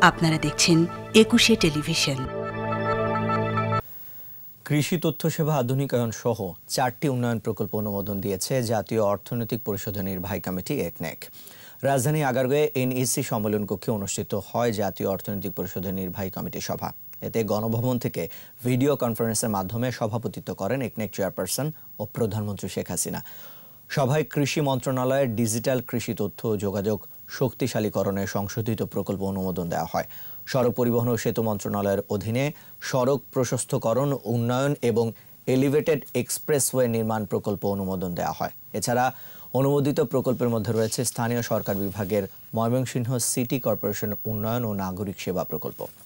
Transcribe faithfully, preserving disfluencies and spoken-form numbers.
আপনারা দেখছেন একুশে টেলিভিশন। কৃষি তথ্য সেবা আধুনিকায়ন সহ চারটি উন্নয়ন প্রকল্প অনুমোদন দিয়েছে জাতীয় অর্থনৈতিক পরিষদের নির্বাহী কমিটি একনেক। রাজধানী আগারগাঁয়ে এনইসি সম্মেলন কক্ষে অনুষ্ঠিত হয় জাতীয় অর্থনৈতিক পরিষদের নির্বাহী কমিটির সভা। এতে গণভবন থেকে ভিডিও কনফারেন্সের মাধ্যমে সভাপতিত্ব করেন একনেক চেয়ারপারসন ও প্রধানমন্ত্রী শেখ হাসিনা। সভায় কৃষি মন্ত্রণালয়ের ডিজিটাল কৃষি তথ্য ও যোগাযোগ শক্তিশালীকরণের সংশোধিত প্রকল্প অনুমোদন দেওয়া হয়। সড়ক পরিবহন ও সেতু মন্ত্রণালয়ের অধীনে সড়ক প্রশস্তকরণ, উন্নয়ন এবং এলিভেটেড এক্সপ্রেসওয়ে নির্মাণ প্রকল্প অনুমোদন দেওয়া হয়। এছাড়া অনুমোদিত প্রকল্পের মধ্যে রয়েছে স্থানীয় সরকার বিভাগের ময়মনসিংহ সিটি কর্পোরেশন উন্নয়ন ও নাগরিক সেবা প্রকল্প।